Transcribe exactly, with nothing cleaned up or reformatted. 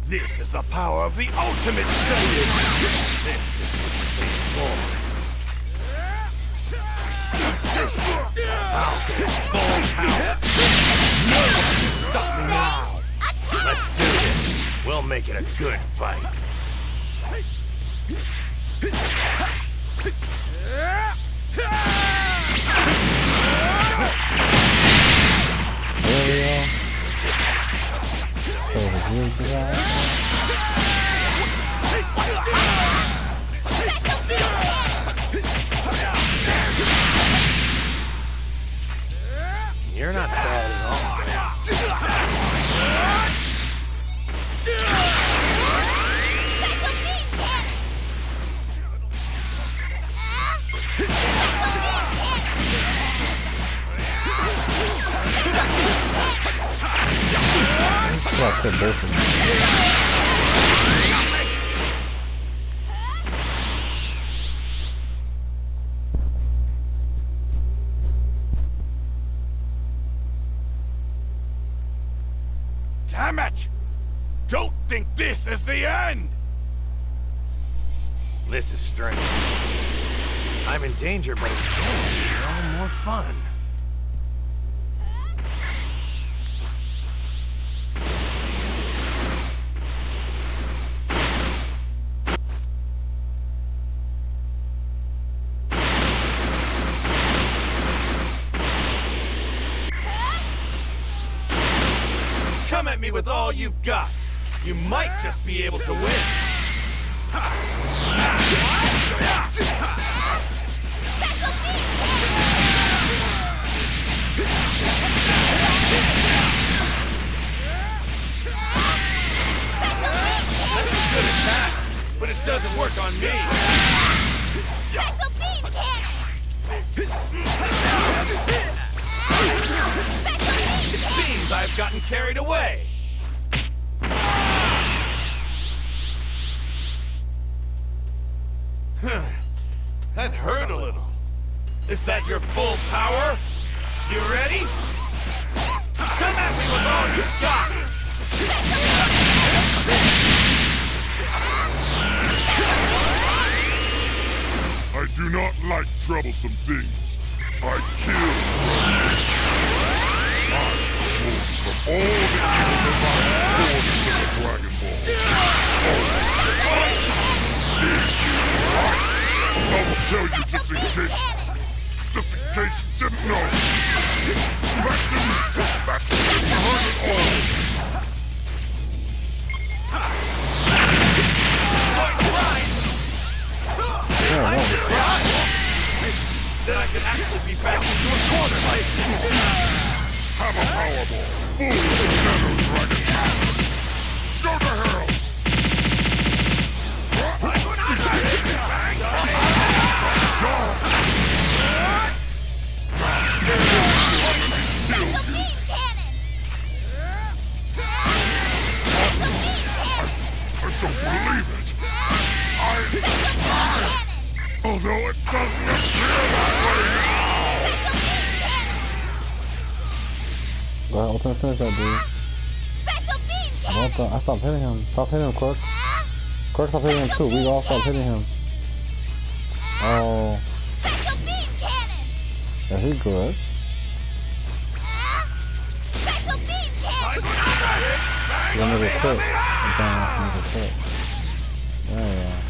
This is the power of the ultimate Saiyan! This is Super Saiyan four. I'll go full power! No one can stop me now! Let's do this! We'll make it a good fight! You're not bad at all. Damn it! Don't think this is the end! This is strange. I'm in danger, but it's going to be all more fun. Come at me with all you've got. You might just be able to win. That's a good attack, but it doesn't work on me. Special beam cannon! It seems I've gotten carried away. That hurt a little. Is that your full power? You ready? Come at me with all you got! I do not like troublesome things. I kill. I pulled from all the evil divines born into the Dragon Ball. I will tell you just in case, just in case you didn't know. That didn't, that didn't hurt at all. I'm surprised that I could actually be back into a corner like this. Have a powerball. Full of Shadow Dragon powers. Go to hell! Special beam cannon! Awesome! I, I don't believe it! I, I, although it doesn't appear that way now! Go ahead, ultimate finish that dude. Special beam What cannon! the? I stopped hitting him. Stop hitting him, Quirk. Quirk, stop hitting him too. We all stopped hitting him. Oh. Special beam cannon! Yeah, he's good. Special beam cannon! You'll never quit. I'm trying to never quit. There you go.